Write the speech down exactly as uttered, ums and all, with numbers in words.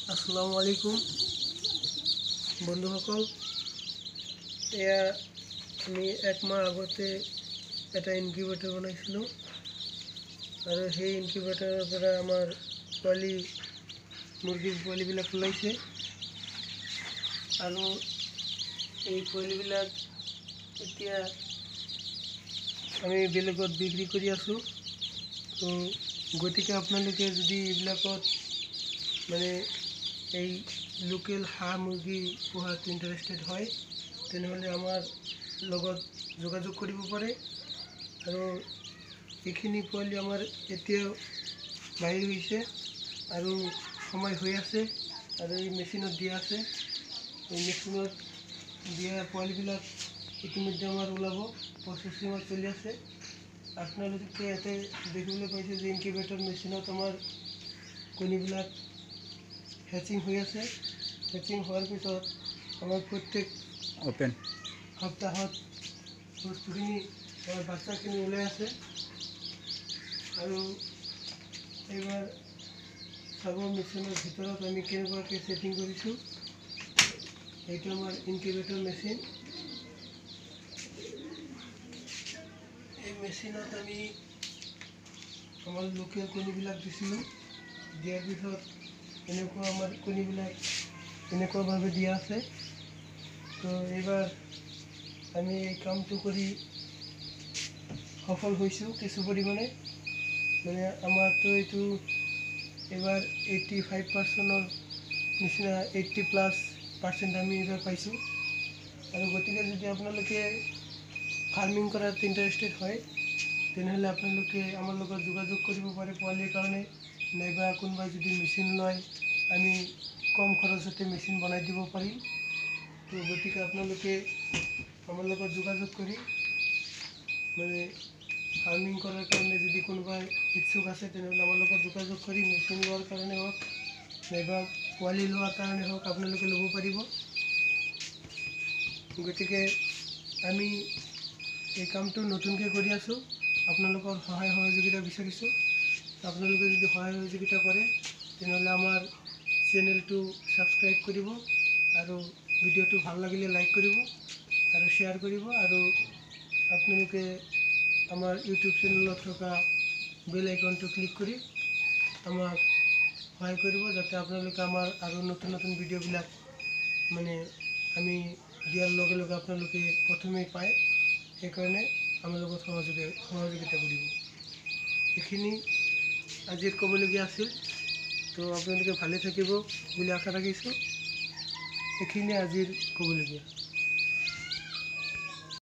আসসালামু আলাইকুম বন্ধুসকল, এয়া আমি এক মাহ আগতে এটা ইনকিউবেটৰ বনাইছিলোঁ আৰু সেই ইনকিউবেটৰৰ পৰা আমাৰ পোৱালি মুৰ্গীৰ পোৱালিবিলাক ওলাইছে আৰু এই পোৱালিবিলাক এতিয়া আমি বেলেগত বিক্ৰী কৰি আছোঁ। তো গতিকে আপোনালোকে যদি এইবিলাকত মানে এই লোকেল হাঁহ মুৰ্গী পোহাত ইণ্টাৰেষ্টেড হয় তেনেহ'লে আমাৰ লগত যোগাযোগ কৰিব পাৰে। আৰু এইখিনি পোৱালি আমাৰ এতিয়াও বাহিৰ হৈছে আৰু সময় হৈ আছে আৰু এই মেচিনত দিয়া আছে। এই মেচিনত দিয়া পোৱালিবিলাক ইতিমধ্যে আমাৰ ওলাব, প্ৰচেচিঙত চলি আছে। আপোনালোকে ইয়াতে দেখিবলৈ পাইছে যে ইনকিউবেটৰ মেচিনত আমাৰ কণীবিলাক হেচিং হৈ আছে। হেচিং হোৱাৰ পিছত আমাৰ প্ৰত্যেক ওপেন সপ্তাহত বস্তুখিনি আমাৰ বাচ্চাখিনি ওলাই আছে। আৰু এইবাৰ চাব মেচিনৰ ভিতৰত আমি কেনেকুৱাকৈ ছেটিং কৰিছোঁ। এইটো আমাৰ ইনকিউবেটৰ মেচিন। এই মেচিনত আমি আমাৰ লোকেল কণীবিলাক দিছিলোঁ। দিয়াৰ পিছত এনেকুৱা আমাৰ কণীবিলাক এনেকুৱাভাৱে দিয়া আছে। তো এইবাৰ আমি এই কামটো কৰি সফল হৈছোঁ কিছু পৰিমাণে। মানে আমাৰতো এইটো এইবাৰ এইট্টি ফাইভ পাৰ্চেণ্টৰ নিচিনা এইট্টি প্লাছ পাৰ্চেণ্ট আমি এইবাৰ পাইছোঁ। আৰু গতিকে যদি আপোনালোকে ফাৰ্মিং কৰাত ইণ্টাৰেষ্টেড হয় তেনেহ'লে আপোনালোকে আমাৰ লগত যোগাযোগ কৰিব পাৰে পোৱালিৰ কাৰণে, নাইবা কোনোবাই যদি মেচিন লয় আমি কম খৰচতে মেচিন বনাই দিব পাৰিম। তো গতিকে আপোনালোকে আমাৰ লগত যোগাযোগ কৰি মানে ফাৰ্মিং কৰাৰ কাৰণে যদি কোনোবাই ইচ্ছুক আছে তেনেহ'লে আমাৰ লগত যোগাযোগ কৰি মেচিন লোৱাৰ কাৰণে হওক নাইবা পোৱালি লোৱাৰ কাৰণে হওক আপোনালোকে ল'ব পাৰিব। গতিকে আমি এই কামটো নতুনকৈ কৰি আছোঁ, আপোনালোকৰ সহায় সহযোগিতা বিচাৰিছোঁ। আপোনালোকে যদি সহায় সহযোগিতা কৰে তেনেহ'লে আমাৰ চেনেলটো ছাবস্ক্ৰাইব কৰিব আৰু ভিডিঅ'টো ভাল লাগিলে লাইক কৰিব আৰু শ্বেয়াৰ কৰিব। আৰু আপোনালোকে আমাৰ ইউটিউব চেনেলত থকা বেল আইকনটো ক্লিক কৰি আমাক সহায় কৰিব, যাতে আপোনালোকে আমাৰ আৰু নতুন নতুন ভিডিঅ'বিলাক মানে আমি দিয়াৰ লগে লগে আপোনালোকে প্ৰথমেই পায়। সেইকাৰণে আমাৰ লগত সহযোগী সহযোগিতা কৰিব। এইখিনি আজিৰ ক'বলগীয়া আছিল। তো আপোনালোকে ভালে থাকিব বুলি আশা ৰাখিছোঁ। এইখিনিয়ে আজিৰ ক'বলগীয়া।